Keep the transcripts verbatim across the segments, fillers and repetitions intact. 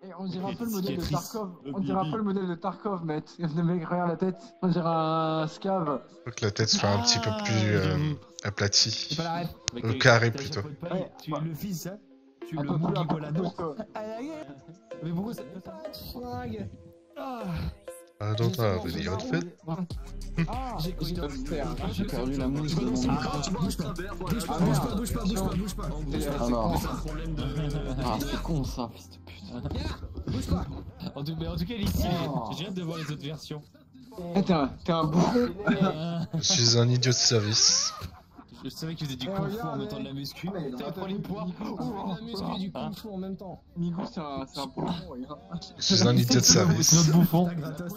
Et on dirait un peu le modèle de Tarkov. On dirait un peu le modèle de Tarkov, mec. Le mec, regarde la tête. On dirait un scav. Faut que la tête soit un petit peu plus euh, aplatie. C'est pas la ref. Au carré plutôt. Ouais, tu es le fils, hein. Tu es le peu plus Mongolador. rapproche-toi. Mais pourquoi ça flingue? I don't have any outfit. Ah, j'ai J'ai perdu la mousse de mon micro. Bouge pas, bouge pas, bouge pas, bouge pas, bouge pas, bouge pas. Ah non. C'est un problème de... Ah, c'est con ça, fils de pute. Bouge pas. En tout, mais en tout cas, il est stylé. J'ai hâte de voir les autres versions. Eh, T'es un, t'es un bouffon. Je suis un idiot de service. Je savais qu'il faisait du Eh, kung fu regarde, en même temps de la muscu. mais- T'as pris les poids. La muscu et du kung fu en même temps. Migo, c'est un, c'est un bouffon, regarde. Je suis un idiot de service. C'est notre bouffon. T'as gratos.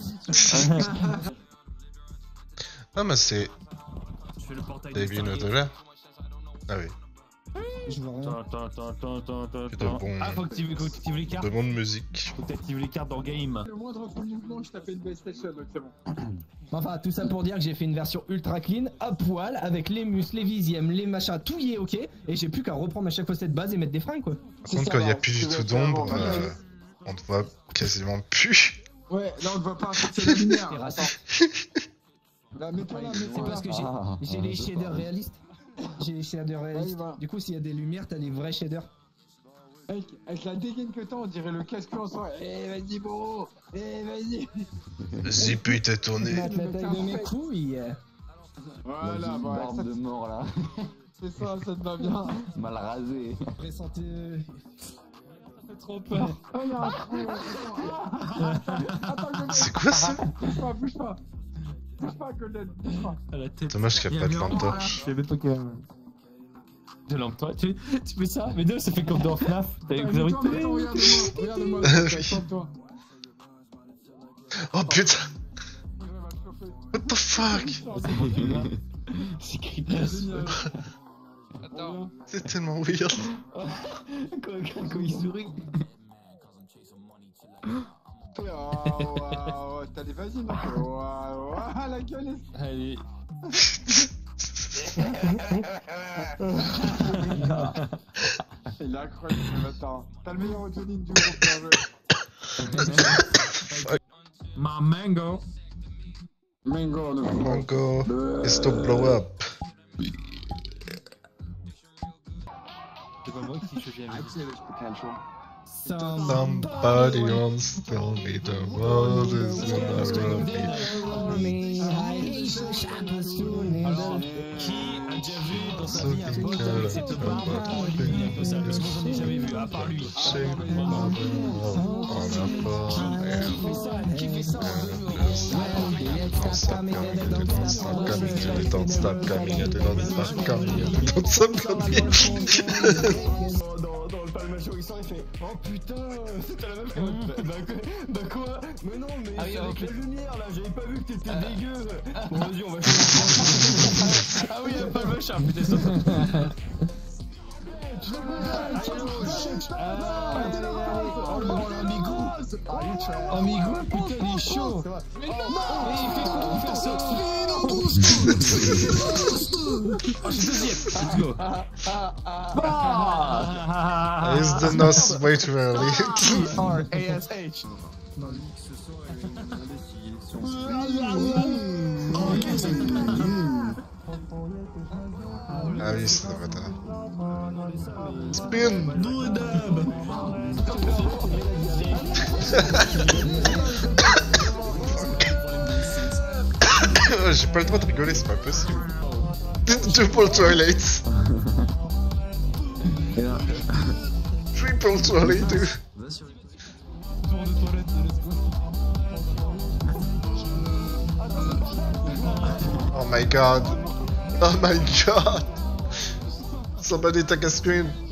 Ah, mais c'est. Je fais le portail. T'avais vu une au-delà? Ah oui. Je vois rien. Attends, attends, attends, attends, attends, De attends. bon- Ah, faut que tu faut que tu actives les cartes. De monde musique. Faut que tu actives les cartes dans Game. Le moindre clignement, je tapais une PlayStation, donc c'est bon. Enfin, tout ça pour dire que j'ai fait une version ultra clean, à poil, avec les muscles, les visièmes, les machins, tout y est ok. Et j'ai plus qu'à reprendre à chaque fois cette base et mettre des fringues quoi. Par contre, quand il n'y a plus du tout d'ombre, euh, on te voit quasiment plus. Ouais, là on ne voit pas, c'est la lumière. C'est raciste. Là, mets-toi là, C'est mets-toi là. parce que j'ai Ah, j'ai ah, les je sais shaders pas. réalistes. J'ai les shaders réalistes. va. Du coup, s'il y a des lumières, t'as les vrais shaders. Avec, avec la dégaine que t'as, on dirait le casque en soi. Eh, vas-y, bro. Eh, vas-y. Vas-y, putain, tourné. Mettre la taille de mes couilles. Voilà, Vas-y, bah, barbe ça, de mort là. c'est ça, ça te va bien. Mal rasé. Pressentez. Trop peur. Oh, y'a un trou. Attends, Golden. C'est quoi ça? Bouge pas, bouge pas. Bouge pas, Golden, bouge pas. À la tête. Dommage qu'il n'y a pas de lampe torche. Je vais mettre toi de lampe toi. Tu, tu fais ça? Mais non, ça fait comme dans F N A F. T'as Attends, vous avez attends, attends, regarde-moi, regarde-moi, Ah oui. attends-toi. Oh putain! Il va te chauffer. What the fuck? C'est creepy. Attends. C'est tellement weird. Quand, quand il sourit. Oh, waouh, t'as des vas-y, mec. Waouh, waouh, la gueule est... Allez. Il est incroyable, ce bâtard. T'as le meilleur autoline du groupe, bien joué. Ma mango. Mango, no. Mango, it's to blow up. C'est pas moi qui choisis la musique. Somebody wants to tell me the world is gonna me. Alors, qui a déjà vu dans sa vie un boss avec cette barbe en ligne comme ça? Parce que j'en ai jamais vu, à part lui. Shake my mother on a phone and Qui fait ça? don't stop coming, don't stop coming, don't stop coming, don't stop coming, don't stop coming. Dans, dans le palmachot, il sort, il fait oh putain, c'était la même chose. Bah, quoi- bah quoi? Mais non, mais Ah oui, c'est avec ok. la lumière là, j'avais pas vu que t'étais dégueu. Bon, vas-y, on va faire. Ah oui, il y a pas le machin, putain, ça. Oh, l'amigo. Amigo, putain, il est chaud. Mais non, mais il fait quoi pour faire ça? Oh, je suis deuxième. Let's go. Is the nose way too early? R A S H. Ah oui, c'est vrai. Spin! J'ai pas le droit de rigoler, c'est pas possible. Double toilet! Triple toilet, dude! Oh my god! Oh my god! Somebody take a screen!